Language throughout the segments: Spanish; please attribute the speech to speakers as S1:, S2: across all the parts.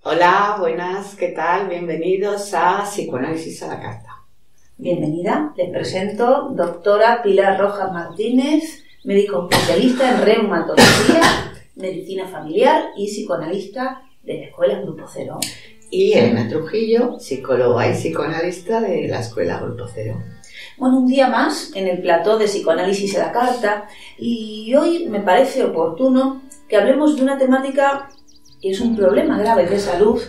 S1: Hola, buenas, ¿qué tal? Bienvenidos a Psicoanálisis a la Carta.
S2: Bienvenida, les presento doctora Pilar Rojas Martínez, médico especialista en reumatología, medicina familiar y psicoanalista de la Escuela Grupo Cero.
S1: Y Elena Trujillo, psicóloga y psicoanalista de la Escuela Grupo Cero.
S2: Bueno, un día más en el plató de Psicoanálisis a la Carta, y hoy me parece oportuno que hablemos de una temática que es un problema grave de salud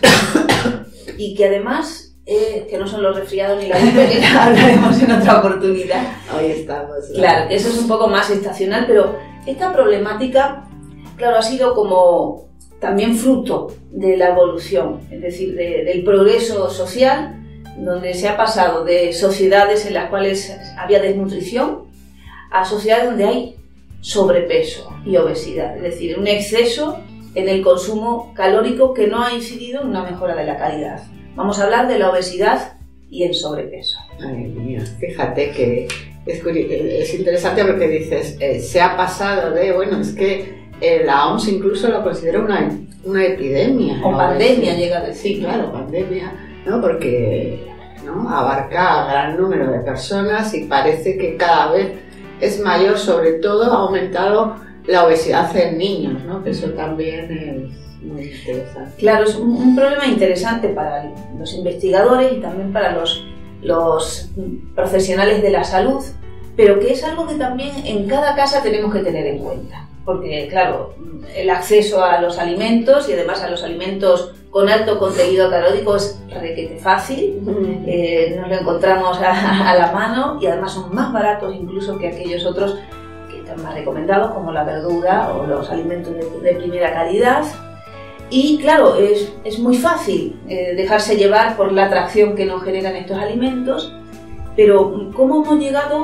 S2: y que además, que no son los resfriados ni la gripe, que ya hablaremos en otra oportunidad.
S1: Hoy estamos.
S2: Claro, eso es un poco más estacional, pero esta problemática, claro, ha sido como también fruto de la evolución, es decir, del progreso social, donde se ha pasado de sociedades en las cuales había desnutrición a sociedades donde hay sobrepeso y obesidad, es decir, un exceso en el consumo calórico que no ha incidido en una mejora de la calidad. Vamos a hablar de la obesidad y el sobrepeso.
S1: Ay, mía, fíjate que es interesante porque dices, se ha pasado de, bueno, es que la OMS incluso lo considera una epidemia.
S2: O pandemia llega a decir.
S1: Sí, claro, pandemia, ¿no? Porque abarca a gran número de personas y parece que cada vez es mayor, sobre todo ha aumentado la obesidad en niños, ¿no? Que eso también es muy interesante.
S2: Claro, es un problema interesante para los investigadores y también para los profesionales de la salud, pero que es algo que también en cada casa tenemos que tener en cuenta. Porque, claro, el acceso a los alimentos y además a los alimentos con alto contenido calórico es requete fácil, nos lo encontramos a la mano y además son más baratos incluso que aquellos otros que están más recomendados, como la verdura o los alimentos de primera calidad. Y claro, es muy fácil dejarse llevar por la atracción que nos generan estos alimentos, pero ¿cómo hemos llegado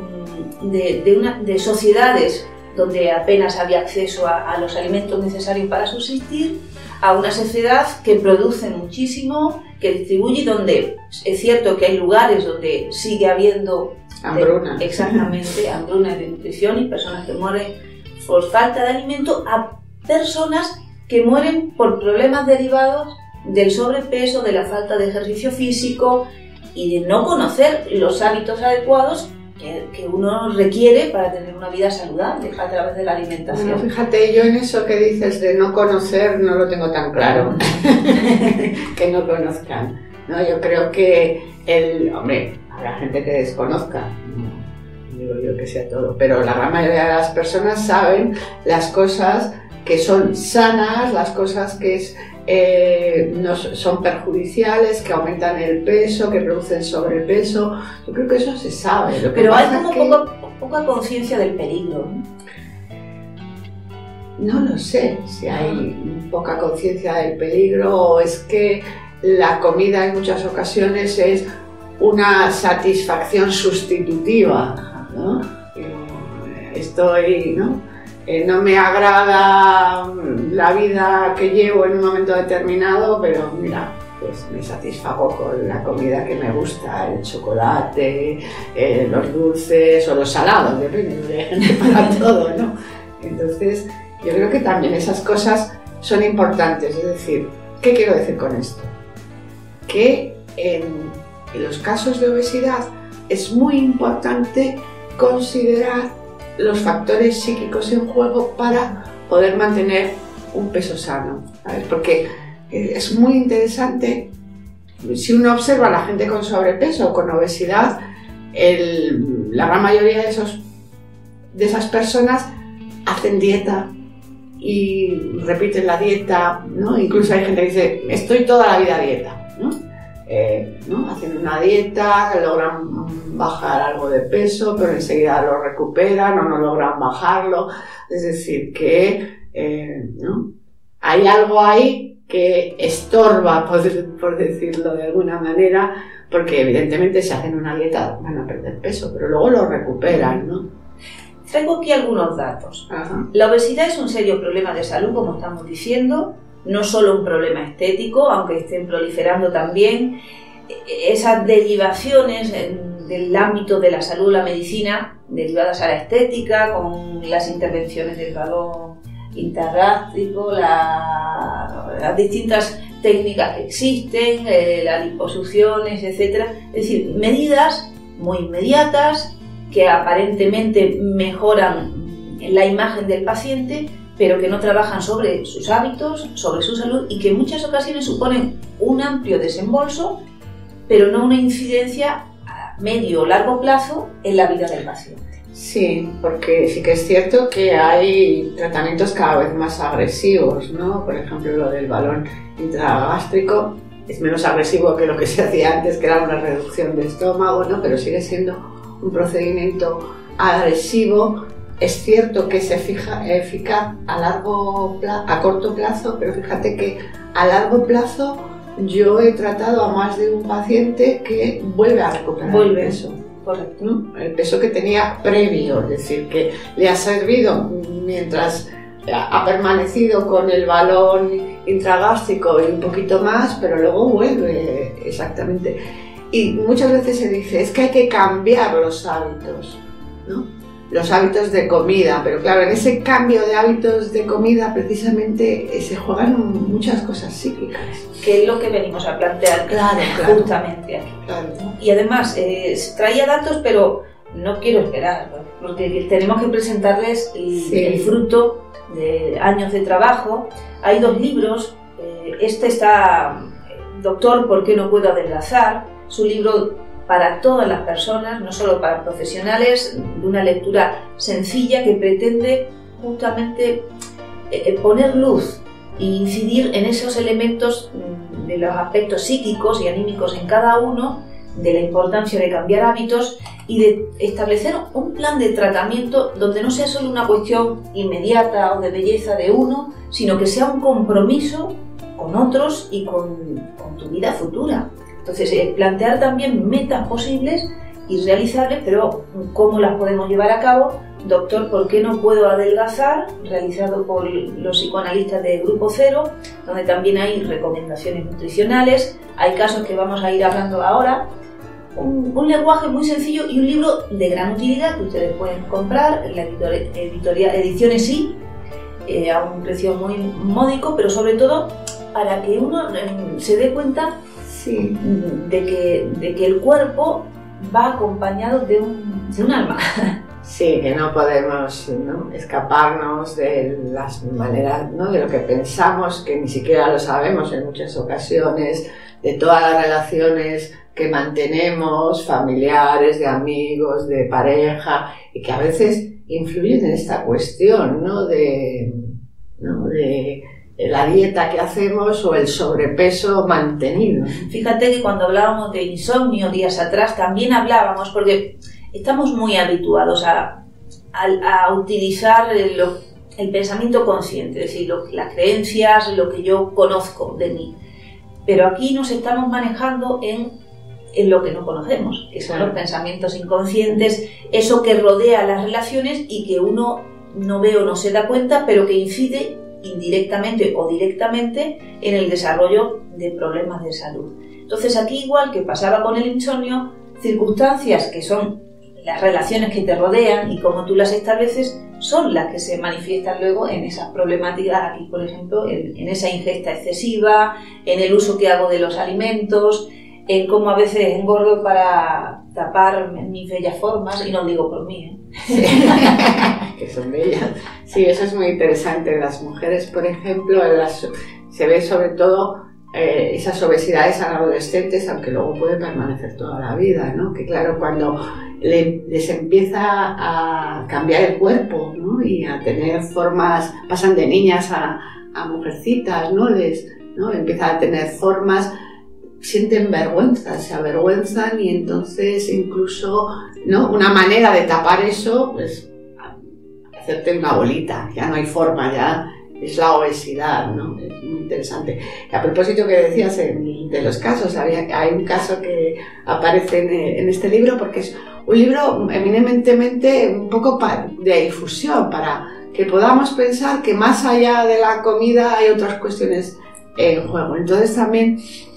S2: de sociedades donde apenas había acceso a los alimentos necesarios para subsistir, a una sociedad que produce muchísimo, que distribuye, donde es cierto que hay lugares donde sigue habiendo
S1: hambruna?
S2: Exactamente, hambruna de nutrición y personas que mueren por falta de alimento, a personas que mueren por problemas derivados del sobrepeso, de la falta de ejercicio físico y de no conocer los hábitos adecuados que uno requiere para tener una vida saludable a través de la alimentación.
S1: Bueno, fíjate, yo en eso que dices de no conocer no lo tengo tan claro, que no conozcan, ¿no? Yo creo que hombre, habrá gente que desconozca, no digo yo que sea todo, pero la gran mayoría de las personas saben las cosas que son sanas, las cosas que no son perjudiciales, que aumentan el peso, que producen sobrepeso. Yo creo que eso se sabe.
S2: Pero hay como poca conciencia del peligro,
S1: ¿no? No lo sé si hay poca conciencia del peligro o es que la comida en muchas ocasiones es una satisfacción sustitutiva, ¿no? No me agrada la vida que llevo en un momento determinado, pero mira, pues me satisfago con la comida que me gusta, el chocolate, los dulces o los salados, depende de gente para todo, ¿no? Entonces, yo creo que también esas cosas son importantes, es decir, ¿qué quiero decir con esto? Que en los casos de obesidad es muy importante considerar los factores psíquicos en juego para poder mantener un peso sano, ¿sabes? Porque es muy interesante, si uno observa a la gente con sobrepeso o con obesidad, la gran mayoría de esas personas hacen dieta y repiten la dieta, ¿no? Incluso hay gente que dice, estoy toda la vida a dieta, ¿no? Hacen una dieta, logran bajar algo de peso, pero enseguida lo recuperan o no logran bajarlo. Es decir, que hay algo ahí que estorba, por decirlo de alguna manera, porque evidentemente si hacen una dieta van a perder peso, pero luego lo recuperan, ¿no?
S2: Traigo aquí algunos datos.
S1: Ajá.
S2: La obesidad es un serio problema de salud, como estamos diciendo, no solo un problema estético, aunque estén proliferando también esas derivaciones del ámbito de la salud, la medicina, derivadas a la estética, con las intervenciones del balón intergástrico, las distintas técnicas que existen, las liposucciones, etcétera. Es decir, medidas muy inmediatas que aparentemente mejoran la imagen del paciente, pero que no trabajan sobre sus hábitos, sobre su salud y que en muchas ocasiones suponen un amplio desembolso, pero no una incidencia a medio o largo plazo en la vida del paciente.
S1: Sí, porque sí que es cierto que hay tratamientos cada vez más agresivos, ¿no? Por ejemplo, lo del balón intragástrico es menos agresivo que lo que se hacía antes, que era una reducción de estómago, ¿no? Pero sigue siendo un procedimiento agresivo. Es cierto que es eficaz a corto plazo, pero fíjate que a largo plazo yo he tratado a más de un paciente que vuelve a recuperar el peso.
S2: Correcto.
S1: ¿No? El peso que tenía previo, es decir, que le ha servido mientras ha permanecido con el balón intragástrico y un poquito más, pero luego vuelve exactamente. Y muchas veces se dice, es que hay que cambiar los hábitos, ¿no? Los hábitos de comida, pero claro, en ese cambio de hábitos de comida precisamente se juegan muchas cosas cíclicas.
S2: Que es lo que venimos a plantear justamente aquí.
S1: Claro.
S2: Y además, traía datos, pero no quiero esperar, porque tenemos que presentarles el fruto de años de trabajo. Hay 2 libros, este está, Doctor, ¿por qué no puedo adelgazar? Es un libro para todas las personas, no solo para profesionales, de una lectura sencilla que pretende justamente poner luz e incidir en esos elementos de los aspectos psíquicos y anímicos en cada uno, de la importancia de cambiar hábitos y de establecer un plan de tratamiento donde no sea solo una cuestión inmediata o de belleza de uno, sino que sea un compromiso con otros y con tu vida futura. Entonces, plantear también metas posibles y realizables, pero ¿cómo las podemos llevar a cabo? Doctor, ¿por qué no puedo adelgazar? Realizado por los psicoanalistas de Grupo Cero, donde también hay recomendaciones nutricionales. Hay casos que vamos a ir hablando ahora. Un lenguaje muy sencillo y un libro de gran utilidad que ustedes pueden comprar en la Ediciones Sí, a un precio muy módico, pero sobre todo para que uno se dé cuenta de que el cuerpo va acompañado de un alma.
S1: Sí, que no podemos, ¿no?, escaparnos de las maneras, ¿no?, de lo que pensamos, que ni siquiera lo sabemos en muchas ocasiones, de todas las relaciones que mantenemos, familiares, de amigos, de pareja, y que a veces influyen en esta cuestión, ¿no?, de la dieta que hacemos o el sobrepeso mantenido.
S2: Fíjate que cuando hablábamos de insomnio días atrás también hablábamos, porque estamos muy habituados a utilizar el pensamiento consciente, es decir, las creencias, lo que yo conozco de mí. Pero aquí nos estamos manejando en lo que no conocemos, que son los pensamientos inconscientes, eso que rodea las relaciones y que uno no ve o no se da cuenta, pero que incide indirectamente o directamente en el desarrollo de problemas de salud. Entonces aquí, igual que pasaba con el insomnio, circunstancias que son las relaciones que te rodean y cómo tú las estableces son las que se manifiestan luego en esas problemáticas. Aquí, por ejemplo, en esa ingesta excesiva, en el uso que hago de los alimentos, en cómo a veces engordo para tapar mis bellas formas, y no digo por mí,
S1: Sí, que son bellas. Sí, eso es muy interesante. Las mujeres, por ejemplo, se ve sobre todo esas obesidades en adolescentes, aunque luego puede permanecer toda la vida, ¿no? Que claro, cuando les empieza a cambiar el cuerpo, ¿no?, y a tener formas, pasan de niñas a mujercitas, ¿no? Empiezan a tener formas, sienten vergüenza, se avergüenzan, y entonces incluso, ¿no?, una manera de tapar eso, pues hacerte una bolita, ya no hay forma, ya es la obesidad, ¿no? Es muy interesante. Y a propósito que decías de los casos, hay un caso que aparece en este libro, porque es un libro eminentemente un poco de difusión, para que podamos pensar que más allá de la comida hay otras cuestiones en juego. Entonces también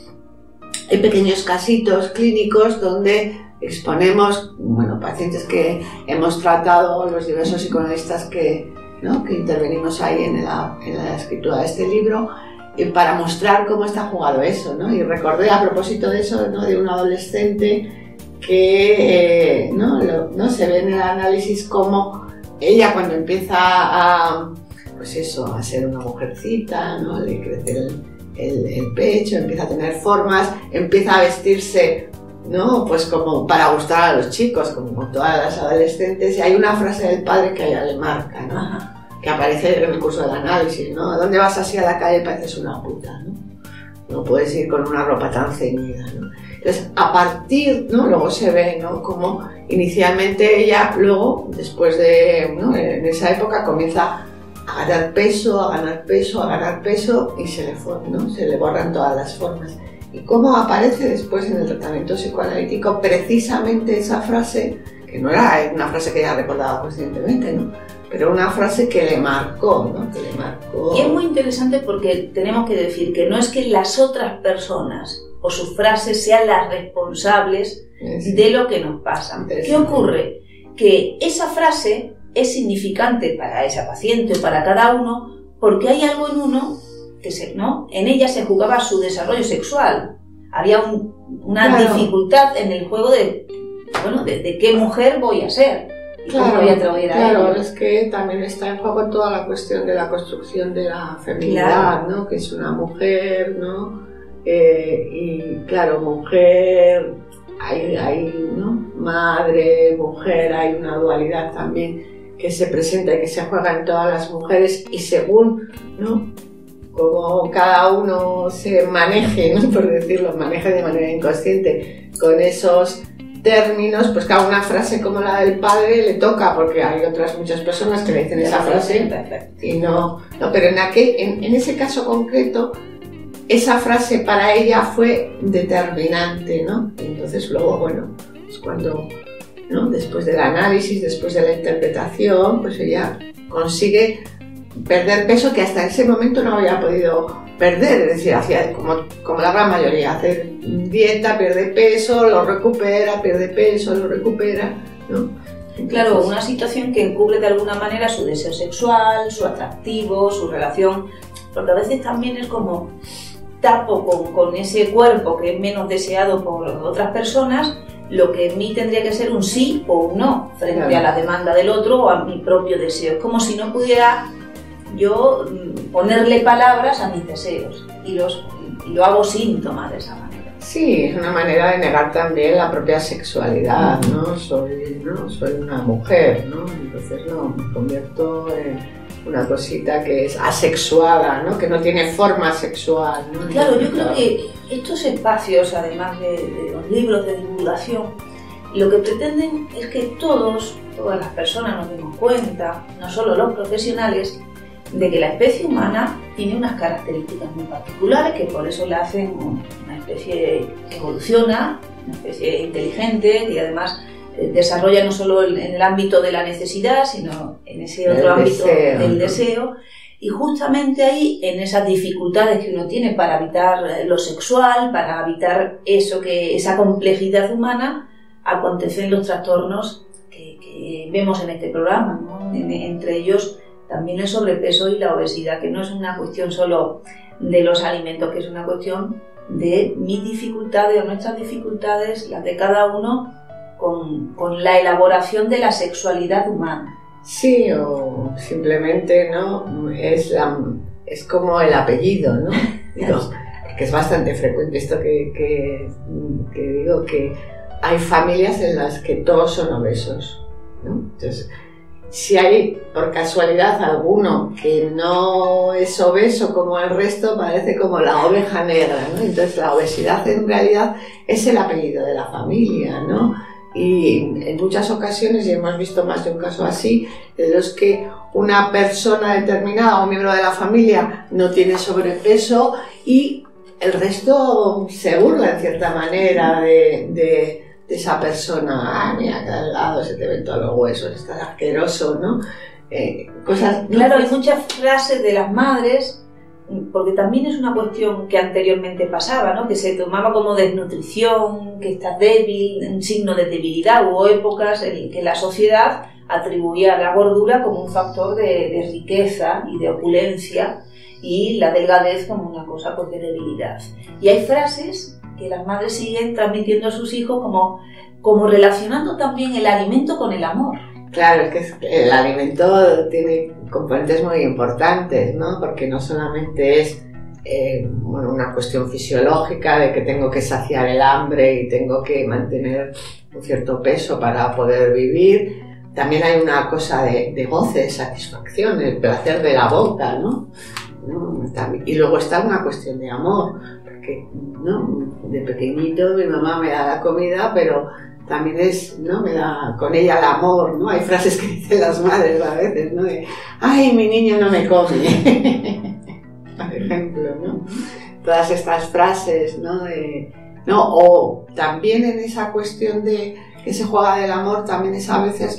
S1: hay pequeños casitos clínicos donde exponemos, pacientes que hemos tratado, los diversos psicoanalistas que intervenimos ahí en la escritura de este libro, para mostrar cómo está jugado eso, ¿no? Y recordé a propósito de eso, ¿no? De un adolescente que no se ve en el análisis como ella cuando empieza a, pues eso, a ser una mujercita, ¿no? Le crece el pecho, empieza a tener formas, empieza a vestirse, ¿no? Pues como para gustar a los chicos, como todas las adolescentes, y hay una frase del padre que a ella le marca, ¿no?
S2: Ajá.
S1: Que aparece en el curso del análisis, ¿no? ¿A dónde vas así a la calle? Pareces una puta, ¿no? No puedes ir con una ropa tan ceñida, ¿no? Entonces, a partir, ¿no? Luego se ve, ¿no? Como inicialmente ella, luego, después de, ¿no? En esa época comienza a ganar peso, a ganar peso, a ganar peso y se le borran todas las formas. Y cómo aparece después en el tratamiento psicoanalítico precisamente esa frase, que no era una frase que ella recordaba conscientemente, ¿no? Pero una frase que le marcó, ¿no? Que le marcó.
S2: Y es muy interesante porque tenemos que decir que no es que las otras personas o sus frases sean las responsables de lo que nos pasa. ¿Qué ocurre? Que esa frase es significante para esa paciente o para cada uno porque hay algo en uno que en ella se jugaba su desarrollo sexual. Había una dificultad en el juego de qué mujer voy a ser.
S1: Claro, es que también está en juego toda la cuestión de la construcción de la feminidad, ¿no? Que es una mujer, ¿no? Y claro, mujer, hay ¿no? Madre, mujer, hay una dualidad también que se presenta y que se juega en todas las mujeres y según, ¿no? Como cada uno se maneje, ¿no? Por decirlo, maneje de manera inconsciente con esos términos, pues cada una frase como la del padre le toca, porque hay otras muchas personas que le dicen esa frase y no, pero en ese caso concreto esa frase para ella fue determinante, ¿no? Entonces luego, bueno, es cuando, ¿no? Después del análisis, después de la interpretación, pues ella consigue perder peso que hasta ese momento no había podido perder, es decir, hacía como la gran mayoría, hacer dieta, pierde peso, lo recupera, pierde peso, lo recupera, ¿no? Entonces,
S2: claro, una situación que encubre de alguna manera su deseo sexual, su atractivo, su relación, porque a veces también es como tapo con ese cuerpo que es menos deseado por otras personas, lo que en mí tendría que ser un sí o un no frente a la demanda del otro o a mi propio deseo. Es como si no pudiera yo ponerle palabras a mis deseos y lo hago síntoma de esa manera.
S1: Sí, es una manera de negar también la propia sexualidad, ¿no? Soy una mujer, ¿no? Entonces me convierto en una cosita que es asexuada, ¿no? Que no tiene forma sexual, ¿no?
S2: Claro, yo creo que estos espacios, además de los libros de divulgación, lo que pretenden es que todas las personas nos demos cuenta, no solo los profesionales, de que la especie humana tiene unas características muy particulares que por eso la hacen una especie que evoluciona, una especie inteligente y además desarrolla no solo en el ámbito de la necesidad, sino en ese otro ámbito del deseo. Y justamente ahí, en esas dificultades que uno tiene para habitar lo sexual, para habitar esa complejidad humana, acontecen los trastornos que vemos en este programa, ¿no? Entre ellos también el sobrepeso y la obesidad, que no es una cuestión solo de los alimentos, que es una cuestión de mis dificultades o nuestras dificultades, las de cada uno, con la elaboración de la sexualidad humana.
S1: Sí, o simplemente, ¿no? Es como el apellido, ¿no? Digo, que es bastante frecuente esto que digo, que hay familias en las que todos son obesos, ¿no? Entonces, si hay por casualidad alguno que no es obeso como el resto, parece como la oveja negra, ¿no? Entonces la obesidad en realidad es el apellido de la familia, ¿no? Y en muchas ocasiones, y hemos visto más de un caso así, de los que una persona determinada o miembro de la familia no tiene sobrepeso y el resto se burla en cierta manera de esa persona. Ah, mira, que al lado se te ven todos los huesos, estás asqueroso, ¿no? Cosas, ¿no?
S2: Claro, hay muchas frases de las madres, porque también es una cuestión que anteriormente pasaba, ¿no? Que se tomaba como desnutrición, que estás débil, un signo de debilidad. Hubo épocas en que la sociedad atribuía la gordura como un factor de riqueza y de opulencia, y la delgadez como una cosa pues, de debilidad. Y hay frases que las madres siguen transmitiendo a sus hijos como relacionando también el alimento con el amor.
S1: Claro, es que el alimento tiene componentes muy importantes, ¿no? Porque no solamente es una cuestión fisiológica de que tengo que saciar el hambre y tengo que mantener un cierto peso para poder vivir, también hay una cosa de goce, de satisfacción, el placer de la boca, ¿no? Y luego está una cuestión de amor, porque de pequeñito mi mamá me da la comida, pero también me da con ella el amor, ¿no? Hay frases que dicen las madres a veces, ¿no? De, ¡ay, mi niño no me come! Por ejemplo, ¿no? Todas estas frases, ¿no? O también en esa cuestión de que se juega del amor, también es a veces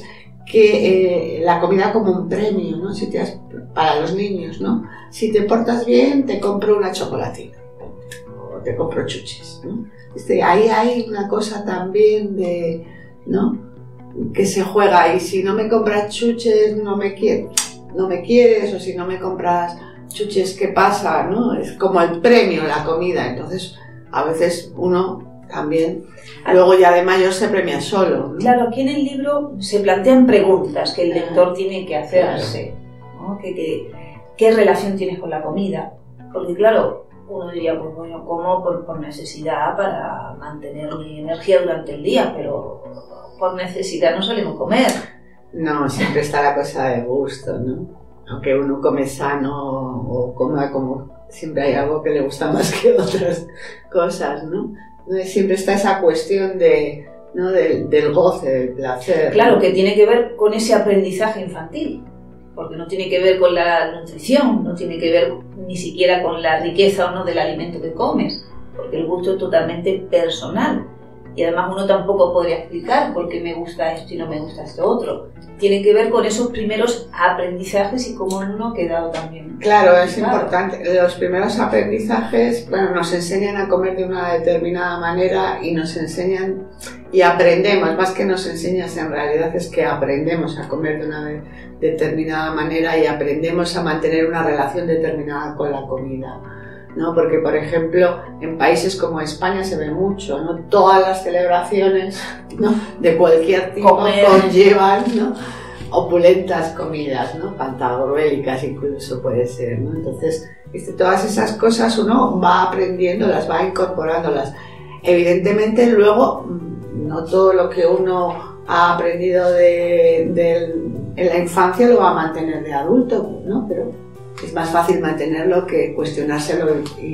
S1: que la comida como un premio, ¿no? Para los niños, ¿no? Si te portas bien, te compro una chocolatina o te compro chuches, ¿no? Ahí hay una cosa también ¿no? Que se juega, y si no me compras chuches no me quieres, o si no me compras chuches, ¿qué pasa? ¿No? Es como el premio la comida, entonces a veces uno también luego ya de mayor se premia solo, ¿no?
S2: Claro, aquí en el libro se plantean preguntas que el lector tiene que hacerse, ¿no? ¿Qué relación tienes con la comida? Porque claro, uno diría, pues bueno, como por necesidad para mantener mi energía durante el día, pero por necesidad no solemos comer.
S1: No, siempre está la cosa de gusto, ¿no? Aunque uno come sano o coma como, siempre hay algo que le gusta más que otras cosas, ¿no? Siempre está esa cuestión del goce, del placer.
S2: Claro,
S1: ¿no?
S2: Que tiene que ver con ese aprendizaje infantil. Porque no tiene que ver con la nutrición, no tiene que ver ni siquiera con la riqueza o no del alimento que comes, porque el gusto es totalmente personal. Y además uno tampoco podría explicar por qué me gusta esto y no me gusta esto otro. Tiene que ver con esos primeros aprendizajes y cómo uno ha quedado también.
S1: Claro, es importante. Los primeros aprendizajes, nos enseñan a comer de una determinada manera y nos enseñan y aprendemos, más que nos enseñas en realidad es que aprendemos a comer de una determinada manera y aprendemos a mantener una relación determinada con la comida, ¿no? Porque, por ejemplo, en países como España se ve mucho, ¿no? Todas las celebraciones, ¿no? De cualquier tipo conllevan, ¿no? Opulentas comidas, ¿no? Pantagruélicas incluso puede ser, ¿no? Entonces, todas esas cosas uno va aprendiendo, las va incorporándolas. Evidentemente, luego, no todo lo que uno ha aprendido en la infancia lo va a mantener de adulto, ¿no? Pero es más fácil mantenerlo que cuestionárselo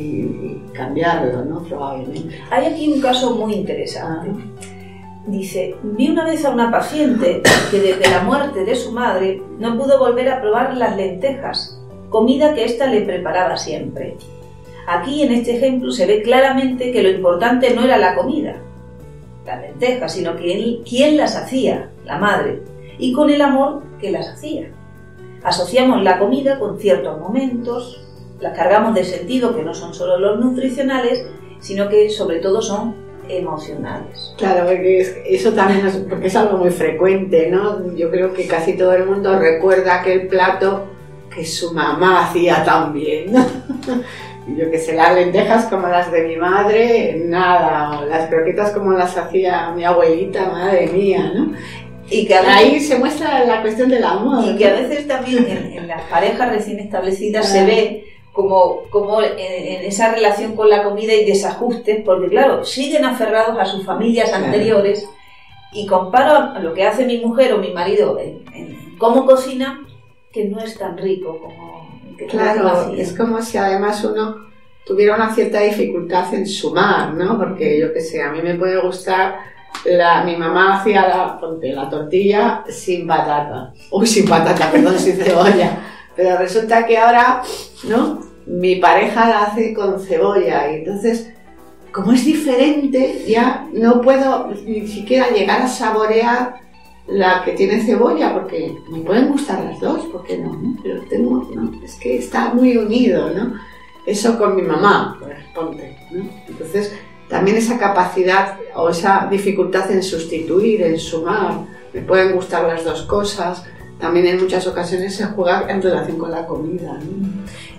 S1: y cambiarlo, ¿no? Probablemente.
S2: Hay aquí un caso muy interesante. Dice, vi una vez a una paciente que desde la muerte de su madre no pudo volver a probar las lentejas, comida que ésta le preparaba siempre. Aquí en este ejemplo se ve claramente que lo importante no era la comida, las lentejas, sino que quién las hacía, la madre, y con el amor que las hacía. Asociamos la comida con ciertos momentos, las cargamos de sentido que no son solo los nutricionales, sino que sobre todo son emocionales.
S1: Claro, porque eso también porque es algo muy frecuente, ¿no? Yo creo que casi todo el mundo recuerda aquel plato que su mamá hacía tan bien, ¿no? Yo que sé, las lentejas como las de mi madre, nada, o las croquetas como las hacía mi abuelita, madre mía, ¿no? Y que ahí se muestra la cuestión del amor.
S2: Y que a veces también en las parejas recién establecidas se ve como en esa relación con la comida hay desajustes, porque claro, siguen aferrados a sus familias anteriores, y comparo lo que hace mi mujer o mi marido en cómo cocina, que no es tan rico como que
S1: claro, es como si además uno tuviera una cierta dificultad en sumar, ¿no? Porque yo qué sé, a mí me puede gustar mi mamá hacía la tortilla sin patata, sin cebolla, pero resulta que ahora, ¿no? Mi pareja la hace con cebolla, y entonces, como es diferente, ya no puedo ni siquiera llegar a saborear la que tiene cebolla, porque me pueden gustar las dos, ¿por qué no? Pero es que está muy unido, ¿no? Eso con mi mamá, ponte, ¿no? Entonces, también esa capacidad o esa dificultad en sustituir, en sumar, me pueden gustar las dos cosas, también en muchas ocasiones se juega en relación con la comida, ¿no?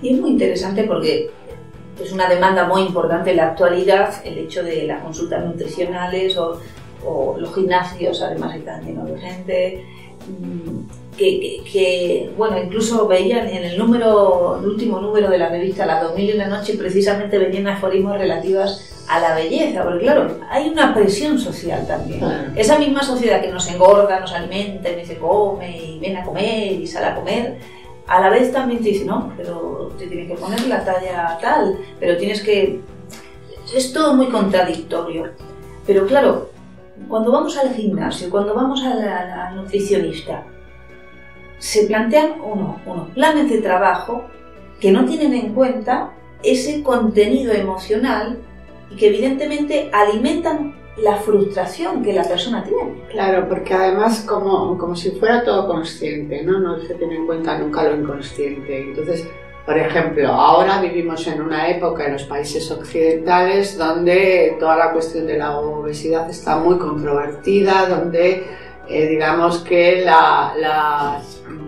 S2: Y es muy interesante porque es una demanda muy importante en la actualidad el hecho de las consultas nutricionales o los gimnasios, además están llenos de gente. Bueno, incluso veían en el último número de la revista Las 2001 noche, precisamente venían aforismos relativos a la belleza, porque claro, hay una presión social también. Esa misma sociedad que nos engorda, nos alimenta y dice come y ven a comer y sal a comer, a la vez también te dice no, pero te tienes que poner la talla tal, pero tienes que... Es todo muy contradictorio. Pero claro, cuando vamos al gimnasio, cuando vamos al nutricionista, se plantean unos planes de trabajo que no tienen en cuenta ese contenido emocional y que evidentemente alimentan la frustración que la persona tiene.
S1: Claro, porque además como si fuera todo consciente, ¿no? No se tiene en cuenta nunca lo inconsciente. Entonces, por ejemplo, ahora vivimos en una época en los países occidentales donde toda la cuestión de la obesidad está muy controvertida, donde digamos que la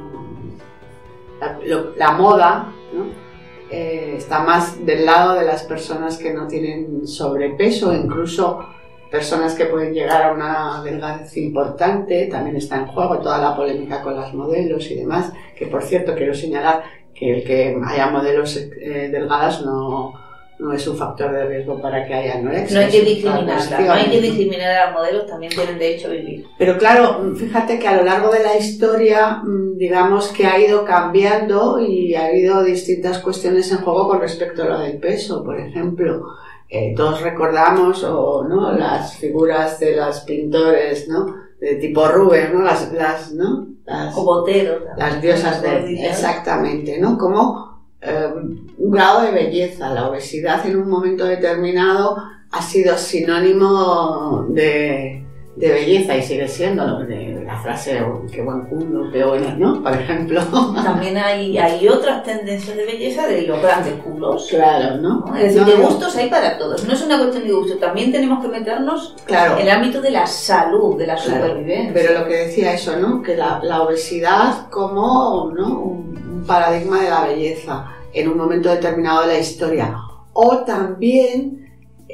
S1: moda, ¿no? Está más del lado de las personas que no tienen sobrepeso, incluso personas que pueden llegar a una delgadez importante. También está en juego toda la polémica con las modelos y demás, que por cierto quiero señalar que el que haya modelos delgadas no es un factor de riesgo para que haya anorexia.
S2: No hay que discriminarla, no hay que discriminar a los modelos, también tienen derecho a vivir.
S1: Pero claro, fíjate que a lo largo de la historia, digamos que ha ido cambiando y ha habido distintas cuestiones en juego con respecto a lo del peso. Por ejemplo, todos recordamos ¿no? las figuras de los pintores, ¿no? De tipo Rubens, ¿no?
S2: O Botero,
S1: las diosas exactamente, ¿no? Como un grado de belleza. La obesidad en un momento determinado ha sido sinónimo de belleza y sigue siendo, de la frase qué buen culo, qué bueno, ¿no? Por ejemplo.
S2: También hay otras tendencias de belleza de los grandes culos.
S1: Claro, ¿no?
S2: Es decir, de gustos hay para todos. No es una cuestión de gusto. También tenemos que meternos en el ámbito de la salud, de la supervivencia.
S1: Pero lo que decía eso, ¿no? Que la obesidad como, ¿no? un paradigma de la belleza en un momento determinado de la historia. O también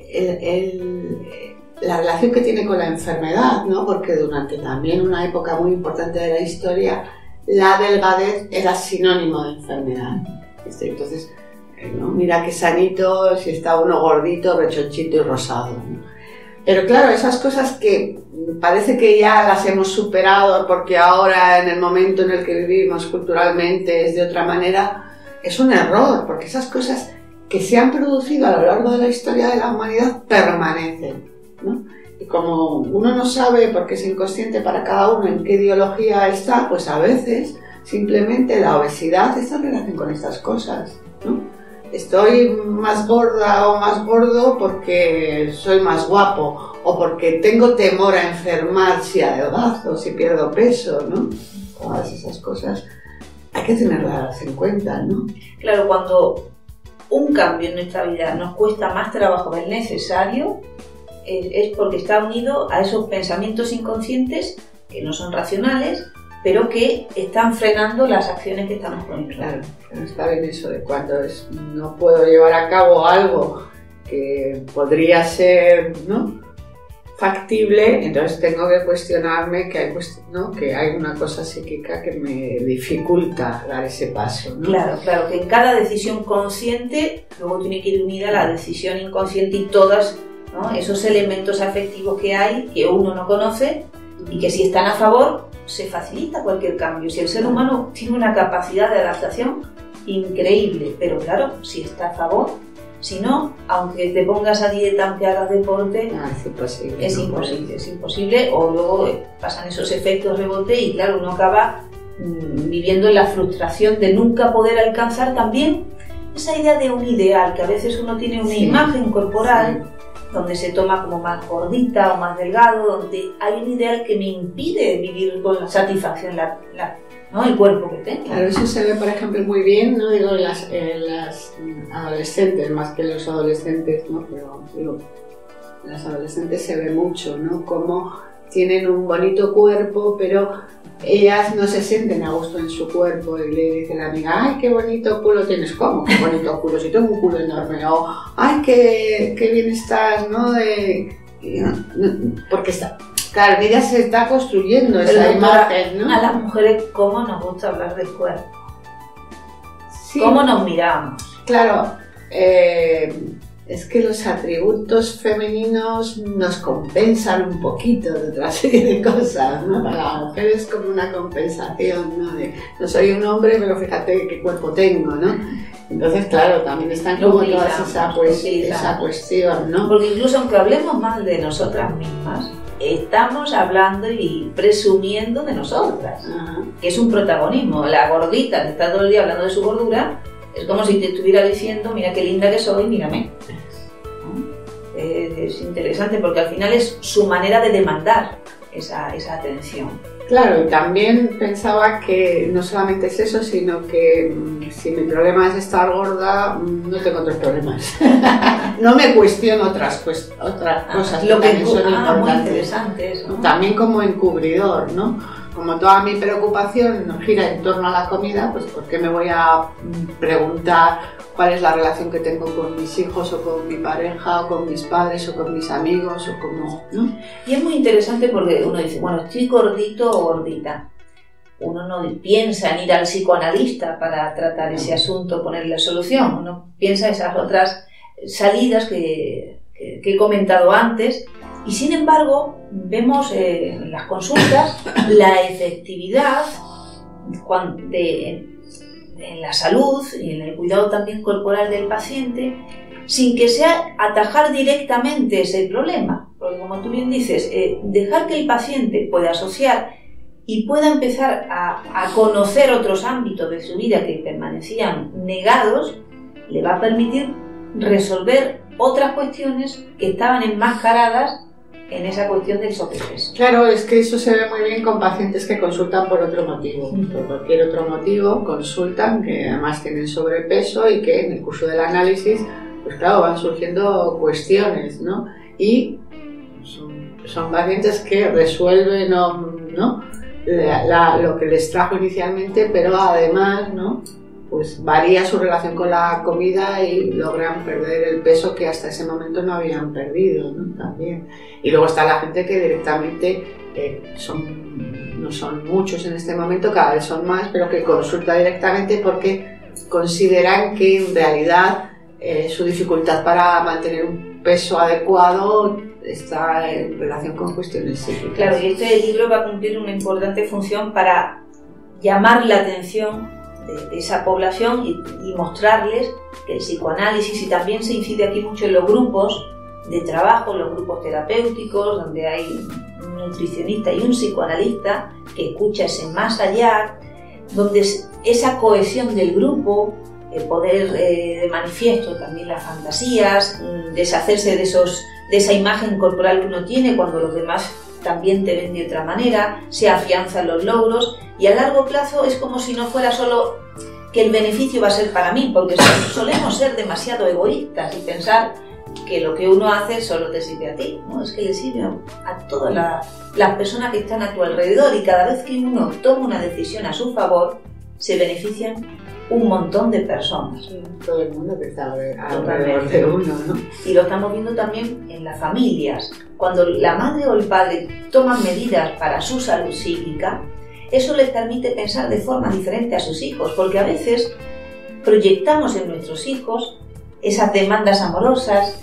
S1: la relación que tiene con la enfermedad, ¿no? Porque durante también una época muy importante de la historia, la delgadez era sinónimo de enfermedad. Entonces, ¿no? Mira qué sanito, si está uno gordito, rechonchito y rosado, ¿no? Pero claro, esas cosas que parece que ya las hemos superado porque ahora en el momento en el que vivimos culturalmente es de otra manera, es un error, porque esas cosas que se han producido a lo largo de la historia de la humanidad permanecen, ¿no? Y como uno no sabe, porque es inconsciente para cada uno en qué ideología está, pues a veces simplemente la obesidad está en relación con estas cosas, ¿no? Estoy más gorda o más gordo porque soy más guapo o porque tengo temor a enfermar si adelgazo, si pierdo peso, ¿no? Todas esas cosas hay que tenerlas en cuenta, ¿no?
S2: Claro, cuando un cambio en nuestra vida nos cuesta más trabajo del necesario, es porque está unido a esos pensamientos inconscientes que no son racionales, pero que están frenando las acciones que estamos poniendo.
S1: Claro, está bien eso de cuando no puedo llevar a cabo algo que podría ser, ¿no?, factible, entonces tengo que cuestionarme que hay una cosa psíquica que me dificulta dar ese paso, ¿no?
S2: Claro, que en cada decisión consciente luego tiene que ir unida la decisión inconsciente y todos, ¿no?, esos elementos afectivos que hay que uno no conoce y que si están a favor se facilita cualquier cambio. Si el ser humano tiene una capacidad de adaptación increíble, pero claro, si está a favor, si no, aunque te pongas a dieta, aunque hagas deporte, es imposible, o luego pasan esos efectos rebote y claro, uno acaba viviendo en la frustración de nunca poder alcanzar también esa idea de un ideal, que a veces uno tiene una imagen corporal donde se toma como más gordita o más delgado, donde hay un ideal que me impide vivir con la satisfacción, ¿no?, el cuerpo que tengo.
S1: Claro, eso se ve, por ejemplo, muy bien, ¿no?, digo, en las adolescentes, más que en los adolescentes, ¿no?, pero digo, en las adolescentes se ve mucho, ¿no?, como tienen un bonito cuerpo, pero ellas no se sienten a gusto en su cuerpo y le dice la amiga, ay, qué bonito culo tienes. ¿Cómo? Qué bonito culo, si tengo un culo enorme. O, ay, qué bien estás, ¿no? Porque está, claro, ella se está construyendo esa imagen, ¿no?
S2: A las mujeres, ¿cómo nos gusta hablar del cuerpo?
S1: Sí.
S2: ¿Cómo nos miramos?
S1: Claro, es que los atributos femeninos nos compensan un poquito de otra serie de cosas, ¿no? Para la mujer es como una compensación, ¿no? De, no soy un hombre, pero fíjate qué cuerpo tengo, ¿no? Entonces, claro, también están como todas esa cuestión, ¿no?
S2: Porque incluso aunque hablemos mal de nosotras mismas, estamos hablando y presumiendo de nosotras, que es un protagonismo. La gordita que está todo el día hablando de su gordura, es como si te estuviera diciendo, mira qué linda que soy, mírame. Es interesante porque al final es su manera de demandar esa atención.
S1: Claro, y también pensaba que no solamente es eso, sino que si mi problema es estar gorda, no tengo otros problemas. No me cuestiono otras cosas
S2: lo que
S1: también son importantes.
S2: Muy interesante eso, ¿no?
S1: También como encubridor, ¿no? Como toda mi preocupación gira en torno a la comida, pues ¿por qué me voy a preguntar cuál es la relación que tengo con mis hijos o con mi pareja o con mis padres o con mis amigos o como, ¿no?
S2: Y es muy interesante porque uno dice, bueno, estoy gordito o gordita. Uno no piensa en ir al psicoanalista para tratar ese asunto, ponerle solución. Uno piensa en esas otras salidas que he comentado antes. Y sin embargo, vemos en las consultas la efectividad en la salud y en el cuidado también corporal del paciente, sin que sea atajar directamente ese problema. Porque como tú bien dices, dejar que el paciente pueda asociar y pueda empezar a conocer otros ámbitos de su vida que permanecían negados, le va a permitir resolver otras cuestiones que estaban enmascaradas en esa cuestión del sobrepeso.
S1: Claro, es que eso se ve muy bien con pacientes que consultan por otro motivo. Por cualquier otro motivo consultan, que además tienen sobrepeso y que en el curso del análisis, pues claro, van surgiendo cuestiones, ¿no? Y son pacientes que resuelven, ¿no? Lo que les trajo inicialmente, pero además, ¿no? Pues varía su relación con la comida y logran perder el peso que hasta ese momento no habían perdido, ¿no? También. Y luego está la gente que directamente no son muchos en este momento, cada vez son más, pero que consulta directamente porque consideran que en realidad su dificultad para mantener un peso adecuado está en relación con cuestiones psíquicas.
S2: Claro, y este libro va a cumplir una importante función para llamar la atención de esa población y mostrarles que el psicoanálisis, y también se incide aquí mucho en los grupos de trabajo, los grupos terapéuticos, donde hay un nutricionista y un psicoanalista que escucha ese más allá, donde esa cohesión del grupo, el poder de manifiesto también las fantasías, deshacerse de esa imagen corporal que uno tiene cuando los demás también te ven de otra manera, se afianzan los logros y a largo plazo es como si no fuera solo que el beneficio va a ser para mí, porque solemos ser demasiado egoístas y pensar que lo que uno hace solo te sirve a ti, ¿no? Es que le sirve a todas las personas que están a tu alrededor y cada vez que uno toma una decisión a su favor se benefician un montón de personas.
S1: Sí, todo el mundo que está alrededor de uno, ¿no?
S2: Y lo estamos viendo también en las familias. Cuando la madre o el padre toman medidas para su salud psíquica, eso les permite pensar de forma diferente a sus hijos, porque a veces proyectamos en nuestros hijos esas demandas amorosas,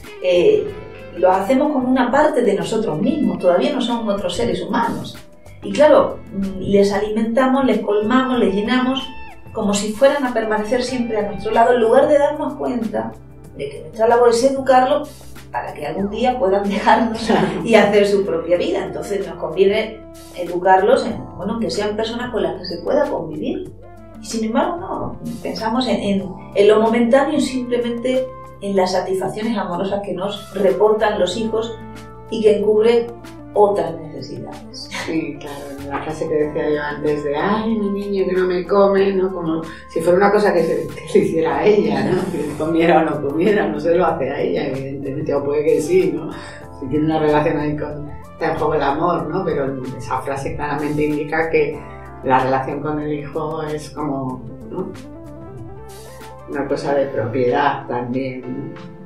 S2: lo hacemos como una parte de nosotros mismos, todavía no son otros seres humanos. Y claro, les alimentamos, les colmamos, les llenamos, como si fueran a permanecer siempre a nuestro lado, en lugar de darnos cuenta de que nuestra labor es educarlos para que algún día puedan dejarnos y hacer su propia vida. Entonces nos conviene educarlos en que sean personas con las que se pueda convivir. Y sin embargo, no, pensamos en lo momentáneo, simplemente en las satisfacciones amorosas que nos reportan los hijos y que encubren otras necesidades.
S1: Sí, claro, la frase que decía yo antes de ¡ay, mi niño que no me come!, ¿no? Como si fuera una cosa que se hiciera a ella, ¿no? Que comiera o no comiera, no se lo hace a ella, evidentemente, o puede que sí, ¿no? si tiene una relación ahí con, está en juego el amor, ¿no? Pero esa frase claramente indica que la relación con el hijo es como, ¿no?, una cosa de propiedad también, ¿no?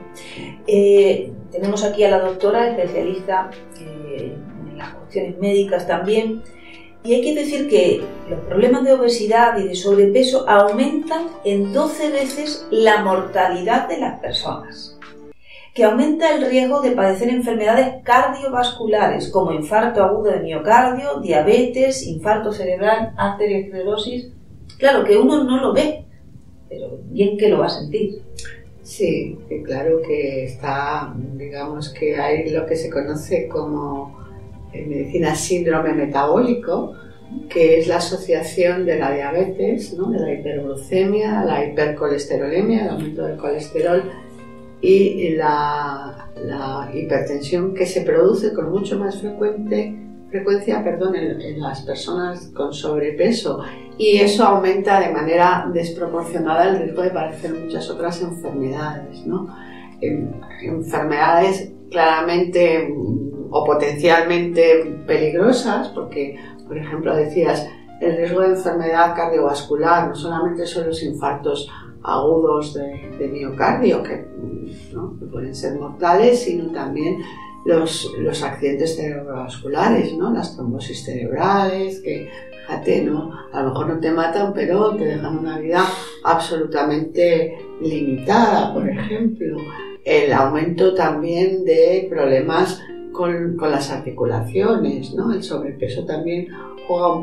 S2: Tenemos aquí a la doctora, especialista en las cuestiones médicas también, y hay que decir que los problemas de obesidad y de sobrepeso aumentan en 12 veces la mortalidad de las personas, que aumenta el riesgo de padecer enfermedades cardiovasculares como infarto agudo de miocardio, diabetes, infarto cerebral, arteriosclerosis. Claro que uno no lo ve, pero bien que lo va a sentir.
S1: Sí, claro que está, digamos que hay lo que se conoce como en medicina síndrome metabólico, que es la asociación de la diabetes, ¿no?, de la hiperglucemia, la hipercolesterolemia, el aumento del colesterol, y la hipertensión, que se produce con mucho más frecuencia en las personas con sobrepeso, y eso aumenta de manera desproporcionada el riesgo de padecer muchas otras enfermedades, ¿no? Enfermedades claramente o potencialmente peligrosas, porque, por ejemplo, decías, el riesgo de enfermedad cardiovascular no solamente son los infartos agudos de miocardio, ¿no?, que pueden ser mortales, sino también los accidentes cerebrovasculares, ¿no?, las trombosis cerebrales, que, fíjate, ¿no?, a lo mejor no te matan, pero te dejan una vida absolutamente limitada, por ejemplo. El aumento también de problemas con las articulaciones, ¿no? El sobrepeso también juega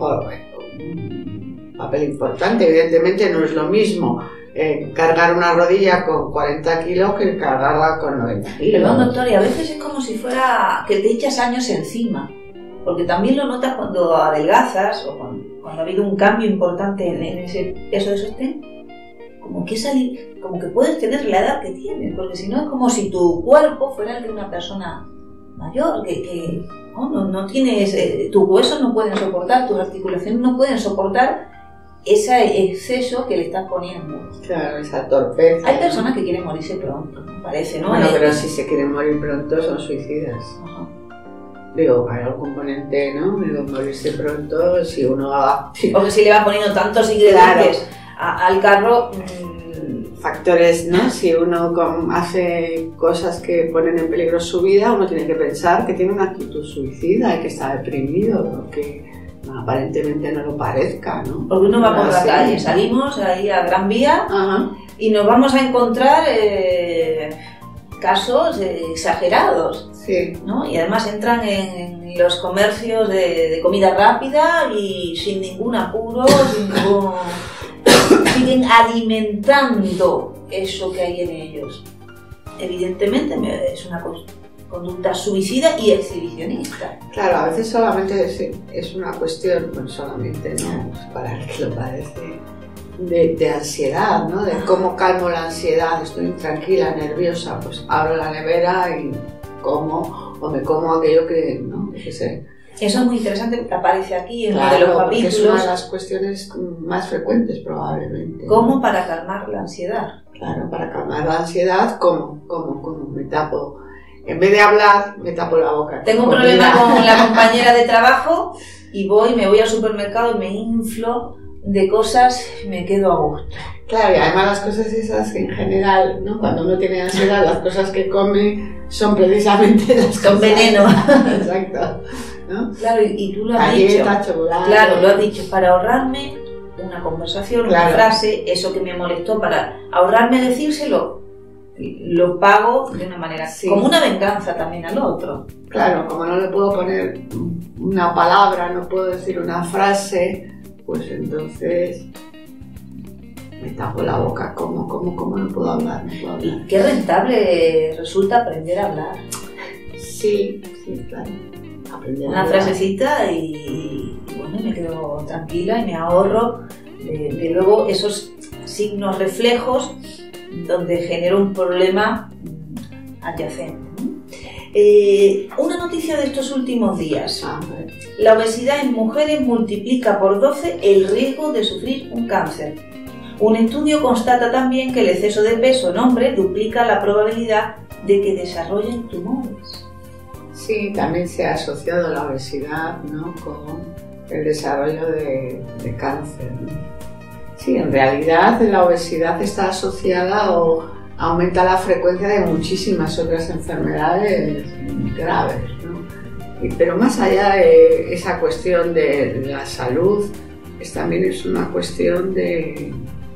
S1: un papel importante. Evidentemente no es lo mismo cargar una rodilla con 40 kilos que cargarla con 90 kilos.
S2: Perdón, doctor, y a veces es como si fuera que te echas años encima, porque también lo notas cuando adelgazas o cuando ha habido un cambio importante en ese peso de sostén, como que puedes tener la edad que tienes, porque si no es como si tu cuerpo fuera el de una persona mayor, que no tienes, tus huesos no pueden soportar, tus articulaciones no pueden soportar ese exceso que le estás poniendo.
S1: Claro, esa torpeza.
S2: Hay personas que quieren morirse pronto, parece, ¿no?
S1: Bueno, pero si se quieren morir pronto son suicidas.
S2: Ajá.
S1: Digo, hay un componente, ¿no? Digo, morirse pronto, si uno va...
S2: Porque si le vas poniendo tantos ingredientes, claro, al carro...
S1: Factores, ¿no? Si uno hace cosas que ponen en peligro su vida, uno tiene que pensar que tiene una actitud suicida y que está deprimido, porque aparentemente no lo parezca, ¿no?
S2: Porque uno va por la calle, salimos ahí a Gran Vía.
S1: Ajá.
S2: Y nos vamos a encontrar casos exagerados,
S1: sí,
S2: ¿no? Y además entran en los comercios de comida rápida y sin ningún apuro, siguen alimentando eso que hay en ellos. Evidentemente es una conducta suicida y exhibicionista.
S1: Claro, a veces solamente es una cuestión, bueno, solamente no, para el que lo padece, de ansiedad, ¿no? De cómo calmo la ansiedad. Estoy intranquila, nerviosa, pues abro la nevera y como, o me como aquello que, ¿no?, que sé.
S2: Eso es muy interesante, que aparece aquí en
S1: claro,
S2: uno de los capítulos.
S1: Es una de las cuestiones más frecuentes probablemente.
S2: ¿Cómo para calmar la ansiedad?
S1: Claro, para calmar la ansiedad, ¿cómo? Me tapo. En vez de hablar, me tapo la boca.
S2: Tengo un problema con la compañera de trabajo y me voy al supermercado y me inflo de cosas y me quedo a gusto.
S1: Claro, y además las cosas esas que en general, ¿no?, cuando uno tiene ansiedad, las cosas que come son precisamente las
S2: con veneno.
S1: Exacto, ¿no?
S2: Claro, y tú lo has dicho.
S1: Chocolate.
S2: Claro, lo has dicho, para ahorrarme una conversación,
S1: claro,
S2: una frase, eso que me molestó, para ahorrarme decírselo, lo pago de una manera, sí, como una venganza también al otro.
S1: Claro, como no le puedo poner una palabra, no puedo decir una frase, pues entonces me tapo la boca. ¿Cómo no puedo hablar? No puedo hablar.
S2: Y qué rentable resulta aprender a hablar.
S1: Sí, claro. Aprender
S2: una frasecita y bueno, me quedo tranquila y me ahorro de luego esos signos reflejos donde genero un problema adyacente. Una noticia de estos últimos días. La obesidad en mujeres multiplica por 12 el riesgo de sufrir un cáncer. Un estudio constata también que el exceso de peso en hombres duplica la probabilidad de que desarrollen tumores.
S1: Sí, también se ha asociado la obesidad, ¿no?, con el desarrollo de cáncer, ¿no? Sí, en realidad la obesidad está asociada o aumenta la frecuencia de muchísimas otras enfermedades graves, ¿no? Pero más allá de esa cuestión de la salud, también es una cuestión de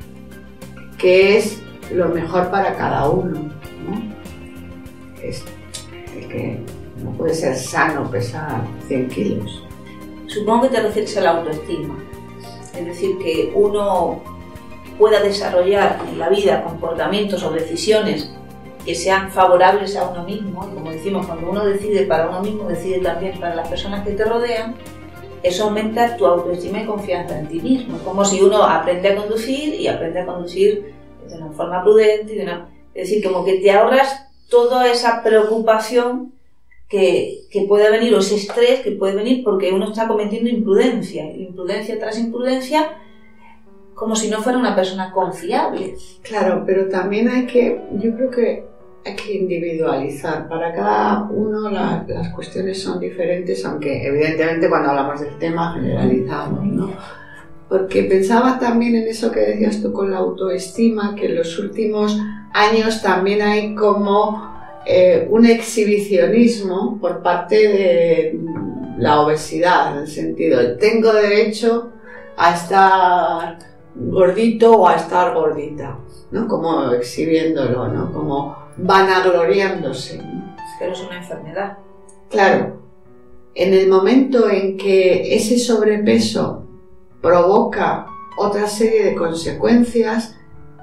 S1: qué es lo mejor para cada uno, ¿no? Es que no puede ser sano pesar 100 kilos.
S2: Supongo que te refieres a la autoestima, es decir, que uno pueda desarrollar en la vida comportamientos o decisiones que sean favorables a uno mismo, y como decimos, cuando uno decide para uno mismo, decide también para las personas que te rodean. Eso aumenta tu autoestima y confianza en ti mismo. Es como si uno aprende a conducir y aprende a conducir de una forma prudente, es decir, como que te ahorras toda esa preocupación que puede venir, o ese estrés que puede venir porque uno está cometiendo imprudencia tras imprudencia, como si no fuera una persona confiable.
S1: Claro, pero también yo creo que hay que individualizar. Para cada uno las cuestiones son diferentes, aunque evidentemente cuando hablamos del tema generalizamos, ¿no? Porque pensaba también en eso que decías tú con la autoestima, que en los últimos años también hay como un exhibicionismo por parte de la obesidad, en el sentido de tengo derecho a estar gordito o a estar gordita, ¿no? Como exhibiéndolo, ¿no? Como vanagloriándose, ¿no?
S2: Pero es una enfermedad.
S1: Claro, en el momento en que ese sobrepeso provoca otra serie de consecuencias,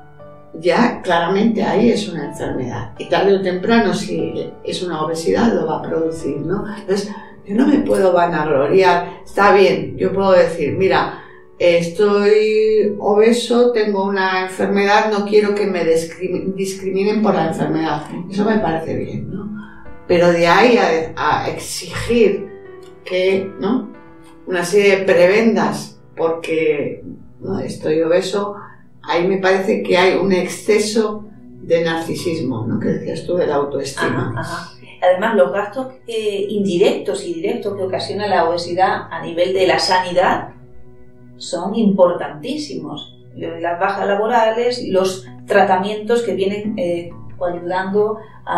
S1: ya claramente ahí es una enfermedad. Y tarde o temprano, si es una obesidad, lo va a producir, ¿no? Entonces, yo no me puedo vanagloriar. Está bien, yo puedo decir, mira, estoy obeso, tengo una enfermedad, no quiero que me discriminen por la enfermedad. Eso me parece bien, ¿no? Pero de ahí a exigir que, ¿no?, una serie de prebendas porque, ¿no?, estoy obeso, ahí me parece que hay un exceso de narcisismo, ¿no?, que decías tú, de la autoestima.
S2: Ajá. Además, los gastos indirectos y directos que ocasiona la obesidad a nivel de la sanidad son importantísimos. Las bajas laborales, los tratamientos que vienen ayudando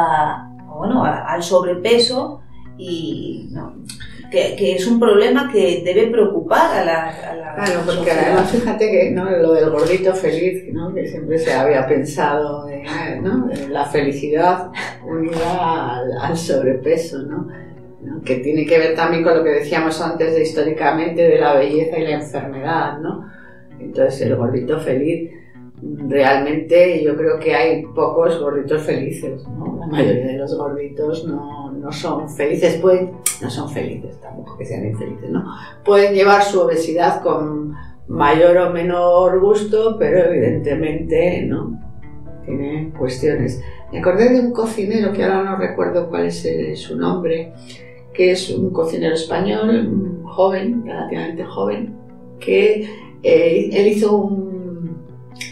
S2: al sobrepeso, y ¿no?, que es un problema que debe preocupar a la
S1: claro, porque
S2: sociedad.
S1: Además, fíjate que, ¿no?, lo del gordito feliz, ¿no?, que siempre se había pensado, ¿no?, la felicidad unida al sobrepeso, ¿no?, que tiene que ver también con lo que decíamos antes de históricamente de la belleza y la enfermedad, ¿no? Entonces el gordito feliz, realmente yo creo que hay pocos gorditos felices, ¿no? La mayoría de los gorditos no son felices, no son felices, tampoco que sean infelices, ¿no? Pueden llevar su obesidad con mayor o menor gusto, pero evidentemente, ¿no?, tiene cuestiones. Me acordé de un cocinero, que ahora no recuerdo cuál es su nombre, que es un cocinero español, joven, relativamente joven, que él hizo un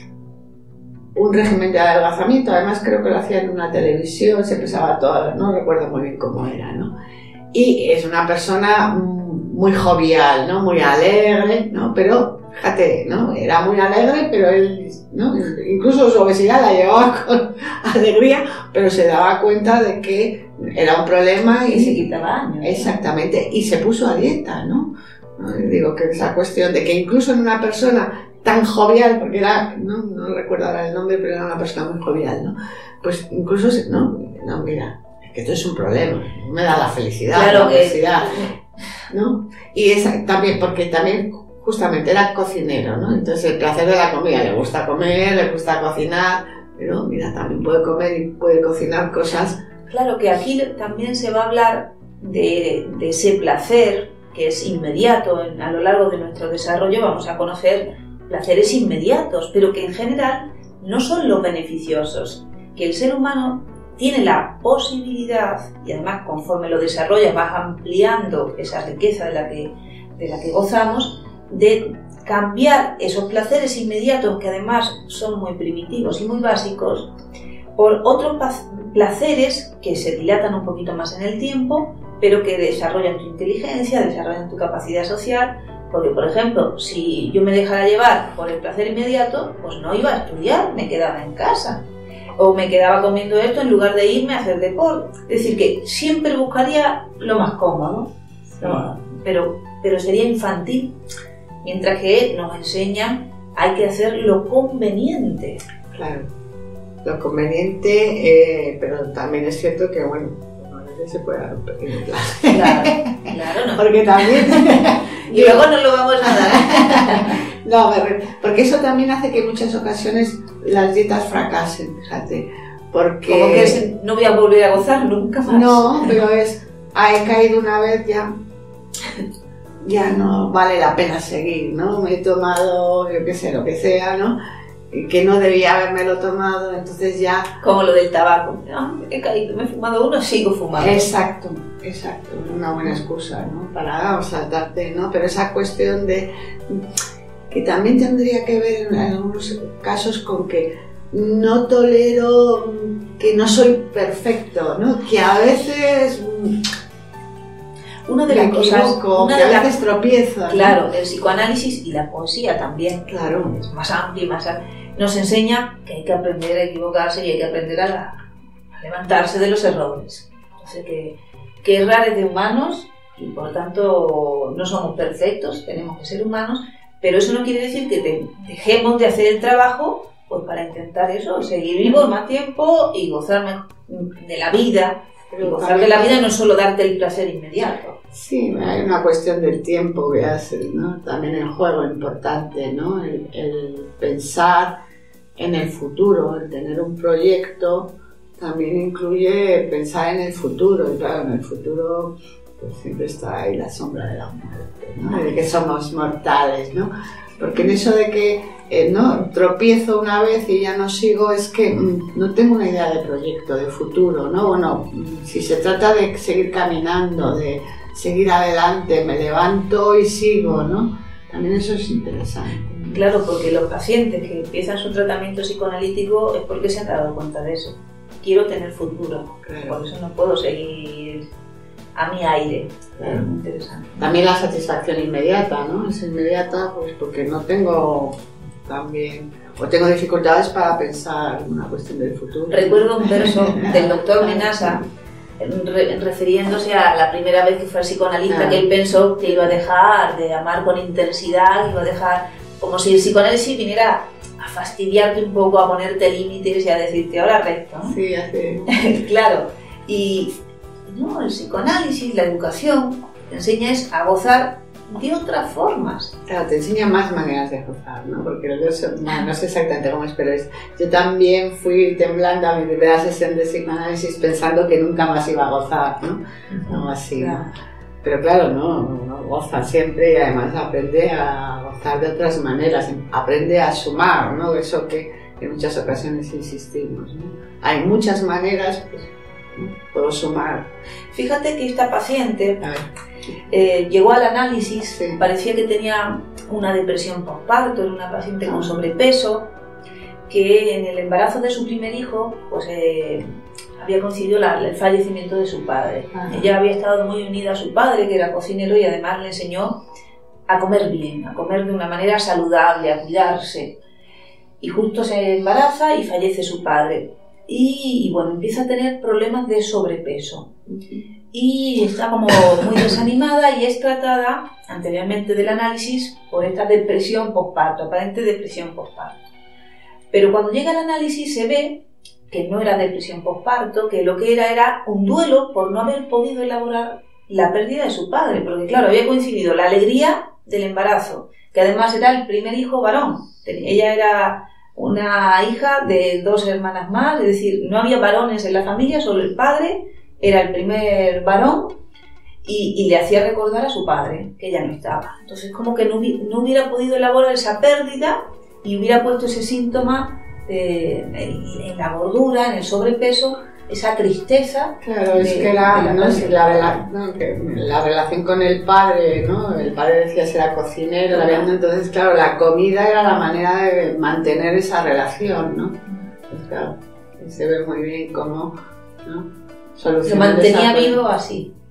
S1: régimen de adelgazamiento. Además creo que lo hacía en una televisión, se pesaba todo, no recuerdo muy bien cómo era, ¿no? Y es una persona muy jovial, ¿no?, muy alegre, ¿no? Pero fíjate, ¿no?, era muy alegre, pero él, ¿no?, incluso su obesidad la llevaba con alegría, pero se daba cuenta de que era un problema y
S2: se quitaba años.
S1: Exactamente, y se puso a dieta, ¿no? Digo que esa cuestión de que incluso en una persona tan jovial, porque era, no recuerdo ahora el nombre, pero era una persona muy jovial, ¿no? Pues incluso, no, mira, es que esto es un problema, no me da la felicidad,
S2: claro,
S1: la obesidad, ¿no? Y también, porque también justamente era cocinero, ¿no? Entonces el placer de la comida, le gusta comer, le gusta cocinar, pero mira, también puede comer y puede cocinar cosas.
S2: Claro que aquí también se va a hablar de ese placer que es inmediato. A lo largo de nuestro desarrollo vamos a conocer placeres inmediatos, pero que en general no son los beneficiosos, que el ser humano tiene la posibilidad, y además conforme lo desarrolla vas ampliando esa riqueza de la que gozamos, de cambiar esos placeres inmediatos, que además son muy primitivos y muy básicos, por otros placeres que se dilatan un poquito más en el tiempo, pero que desarrollan tu inteligencia, desarrollan tu capacidad social, porque por ejemplo, si yo me dejara llevar por el placer inmediato, pues no iba a estudiar, me quedaba en casa, o me quedaba comiendo esto en lugar de irme a hacer deporte. Es decir, que siempre buscaría lo más cómodo, ¿no? pero sería infantil, mientras que nos enseñan hay que hacer lo conveniente.
S1: Claro, lo conveniente, pero también es cierto que, bueno, a veces se puede dar un pequeño placer.
S2: Claro, no.
S1: Porque también...
S2: y luego no lo vamos a dar.
S1: No, porque eso también hace que en muchas ocasiones las dietas fracasen, fíjate. Porque...
S2: Como que no voy a volver a gozar nunca más.
S1: No, pero he caído una vez, ya no vale la pena seguir, ¿no? Me he tomado, yo qué sé, lo que sea, ¿no? Que no debía habérmelo tomado, entonces ya...
S2: Como lo del tabaco. He caído, me he fumado uno, sigo fumando.
S1: Exacto, una buena excusa, ¿no? Para saltarte, ¿no? Pero esa cuestión de... que también tendría que ver en algunos casos con que no tolero, que no soy perfecto, ¿no? Que a veces...
S2: Una de las cosas,
S1: que a veces tropiezo.
S2: Claro, ¿no? El psicoanálisis y la poesía también.
S1: Claro.
S2: Es más amplio y más amplio. Nos enseña que hay que aprender a equivocarse y hay que aprender a levantarse de los errores. Entonces, que errar es de humanos y por tanto no somos perfectos, tenemos que ser humanos, pero eso no quiere decir que dejemos de hacer el trabajo pues para intentar eso, seguir vivos más tiempo y gozar de la vida. Y gozar de la vida no es solo darte el placer inmediato.
S1: Sí, hay una cuestión del tiempo que hace, ¿no? También el juego es importante, ¿no? El pensar en el futuro, el tener un proyecto también incluye pensar en el futuro. Y claro, en el futuro pues siempre está ahí la sombra de la muerte, ¿no? De que somos mortales, ¿no? Porque en eso de que no tropiezo una vez y ya no sigo, es que no tengo una idea de proyecto, de futuro, ¿no? Bueno, si se trata de seguir caminando, de seguir adelante, me levanto y sigo, ¿no? También eso es interesante.
S2: Claro, porque los pacientes que empiezan su tratamiento psicoanalítico es porque se han dado cuenta de eso. Quiero tener futuro, claro. Por eso no puedo seguir a mi aire.
S1: Claro. Interesante. También la satisfacción inmediata, ¿no? Es inmediata pues porque no tengo también, o tengo dificultades para pensar en una cuestión del futuro.
S2: Recuerdo un verso del doctor Menasa refiriéndose a la primera vez que fue al psicoanalista, que él pensó que iba a dejar de amar con intensidad, iba a dejar como si el psicoanálisis viniera a fastidiarte un poco, a ponerte límites y a decirte ahora recto, ¿no?
S1: Sí, así.
S2: Claro, y no, el psicoanálisis, la educación, te enseña a gozar de otras formas.
S1: Claro, te enseña más maneras de gozar, ¿no? Porque no sé exactamente cómo es, pero yo también fui temblando a mi primera sesión de psicoanálisis pensando que nunca más iba a gozar, ¿no? No así, claro. ¿No? Pero claro, no goza siempre y además aprende a gozar de otras maneras, aprende a sumar, ¿no? Eso que en muchas ocasiones insistimos, ¿no? Hay muchas maneras, pues, ¿no? Puedo sumar.
S2: Fíjate que esta paciente llegó al análisis, sí. Parecía que tenía una depresión postparto, era una paciente con sobrepeso, que en el embarazo de su primer hijo, pues había coincidido el fallecimiento de su padre. Ella había estado muy unida a su padre, que era cocinero, y además le enseñó a comer bien, a comer de una manera saludable, a cuidarse. Y justo se embaraza y fallece su padre. Y bueno, empieza a tener problemas de sobrepeso. Y está como muy desanimada y es tratada anteriormente del análisis por esta depresión postparto, aparente depresión postparto. Pero cuando llega al análisis se ve que no era depresión postparto, que lo que era un duelo por no haber podido elaborar la pérdida de su padre, porque claro, había coincidido la alegría del embarazo, que además era el primer hijo varón. Ella era una hija de 2 hermanas más, es decir, no había varones en la familia, solo el padre era el primer varón y le hacía recordar a su padre que ella no estaba. Entonces como que no hubiera podido elaborar esa pérdida y hubiera puesto ese síntoma en la gordura, en el sobrepeso, esa tristeza.
S1: Claro, es que era la relación con el padre, ¿no? El padre decía que era cocinero, entonces claro, la comida era la manera de mantener esa relación, ¿no? Pues claro, se ve muy bien cómo, ¿no?
S2: Lo mantenía vivo así.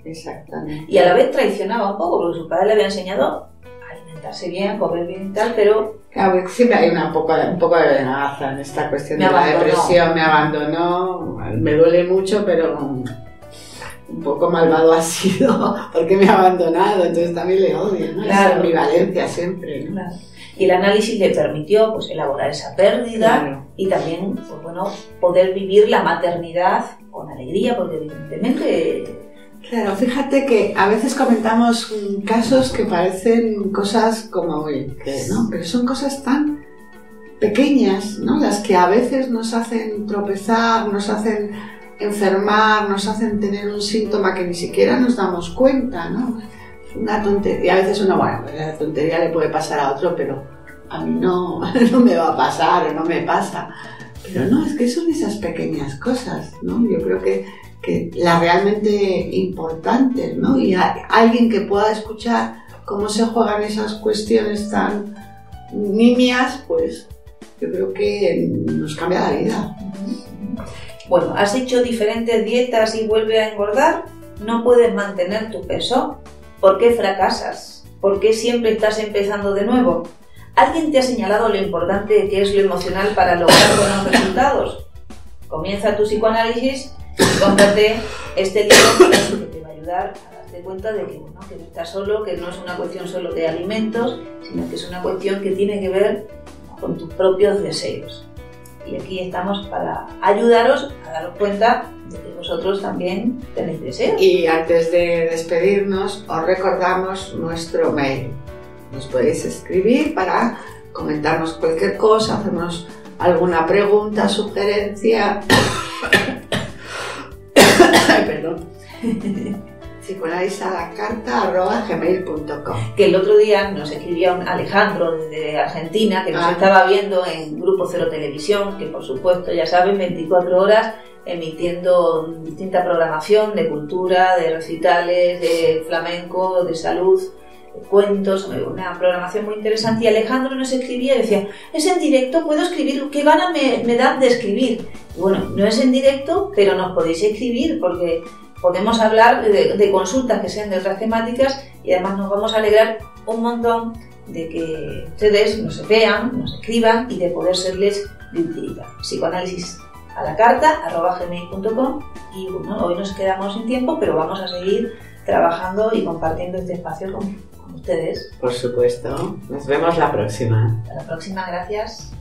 S1: Exactamente.
S2: Y a la vez traicionaba un poco, porque su padre le había enseñado a alimentarse bien, a comer bien y tal, pero...
S1: Claro, siempre hay un poco de venganza en esta cuestión de la depresión. Me abandonó, me duele mucho, pero un poco malvado ha sido porque me ha abandonado, entonces también le odio, ¿no?
S2: Claro.
S1: Esa ambivalencia siempre, ¿no?
S2: Claro. Y el análisis le permitió pues elaborar esa pérdida,
S1: Claro.
S2: y también pues, bueno, poder vivir la maternidad con alegría, porque evidentemente...
S1: Claro, fíjate que a veces comentamos casos que parecen cosas como que no, pero son cosas tan pequeñas, ¿no? Las que a veces nos hacen tropezar, nos hacen enfermar, nos hacen tener un síntoma que ni siquiera nos damos cuenta, ¿no? Una tontería, a veces uno, bueno, la tontería le puede pasar a otro, pero a mí no me va a pasar o no me pasa. Pero no, es que son esas pequeñas cosas, ¿no? Yo creo que las realmente importantes, ¿no? Y alguien que pueda escuchar cómo se juegan esas cuestiones tan nimias, pues yo creo que nos cambia la vida.
S2: Bueno, has hecho diferentes dietas y vuelve a engordar, no puedes mantener tu peso. ¿Por qué fracasas? ¿Por qué siempre estás empezando de nuevo? ¿Alguien te ha señalado lo importante que es lo emocional para lograr buenos resultados? Comienza tu psicoanálisis y cómprate este libro que te va a ayudar a darte cuenta de que, bueno, que no estás solo, que no es una cuestión solo de alimentos, sino que es una cuestión que tiene que ver con tus propios deseos. Y aquí estamos para ayudaros a daros cuenta de que vosotros también tenéis deseos.
S1: Y antes de despedirnos, os recordamos nuestro mail. Nos podéis escribir para comentarnos cualquier cosa, hacernos alguna pregunta, sugerencia. Ay, perdón. psicoanalizalacarta@gmail.com.
S2: Que el otro día nos escribía un Alejandro desde Argentina, que nos estaba viendo en Grupo Cero Televisión, que por supuesto, ya saben, 24 horas emitiendo distinta programación de cultura, de recitales, de flamenco, de salud, de cuentos, una programación muy interesante. Y Alejandro nos escribía y decía, es en directo, puedo escribir, qué ganas me dan de escribir. Y bueno, no es en directo, pero nos podéis escribir porque podemos hablar de consultas que sean de otras temáticas, y además nos vamos a alegrar un montón de que ustedes nos vean, nos escriban y de poder serles de utilidad. psicoanalisalacarta@gmail.com. Y bueno, hoy nos quedamos sin tiempo, pero vamos a seguir trabajando y compartiendo este espacio con ustedes.
S1: Por supuesto. Nos vemos la próxima.
S2: Hasta la próxima, gracias.